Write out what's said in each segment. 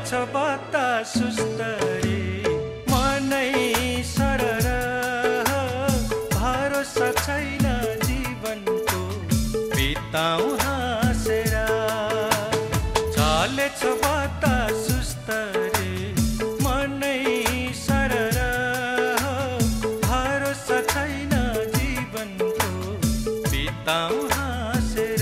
चलेछ बतासुस तरी मनै सरर भरोसा छैन जीवनको बिताउँ हाँसेर चलेछ बतासुस तरी मनै सरर भरोसा छैन जीवनको बिताउँ हाँसेर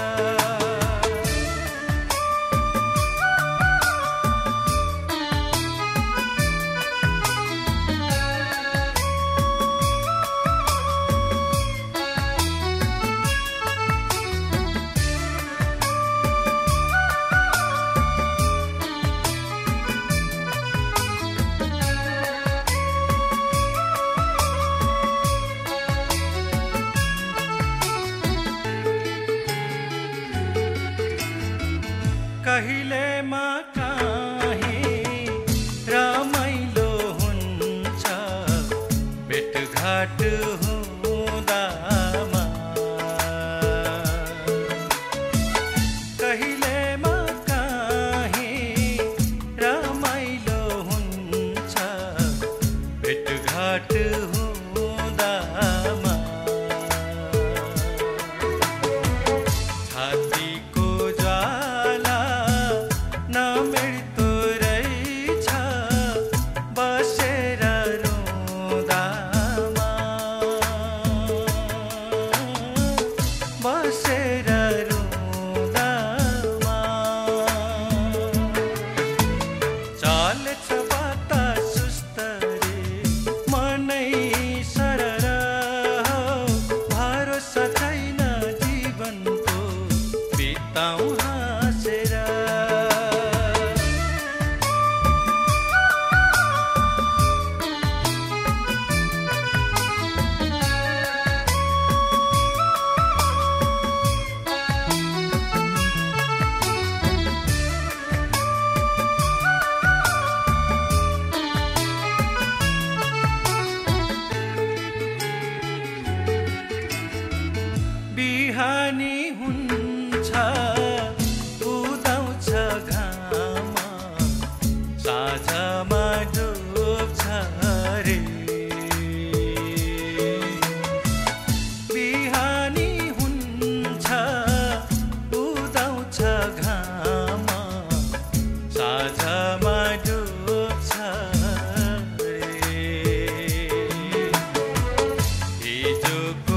कहिलेमा काहीँ रमाइलो हुन्छ भेटघाट हुँदामा कहिलेमा काहीँ रमाइलो हुन्छ भेटघाट हुँदामा छातीको ज्वाला नमेट्दो रहेछ बसेर रुँदामा बसेर रुँदामा चलेछ बतासुस तरी मनै सरर भरोसा छैन जीवनको बिताउँ हाँसेर बिहानी हुन्छ उदाउँछ घाम साँझमा डुब्छ रे बिहानी हुन्छ उदाउँछ घाम साँझमा डुब्छ रे हिजोको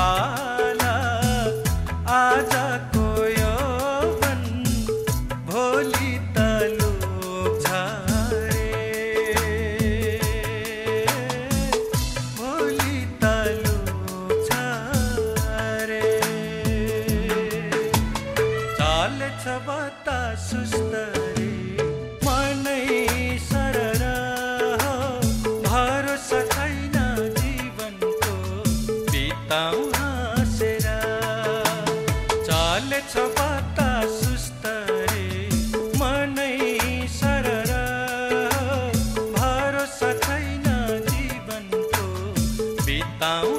आजको यौवन भोलि त लुक्छ रे भोलि त लुक्छ रे चलेछ बतासुस तरी मनै सरर भरोसा छैन जीवनको बिताउँ हाँसेर चलेछ बतासुस तरी मनै सरर भरोसा छैन जीवनको बिताउँ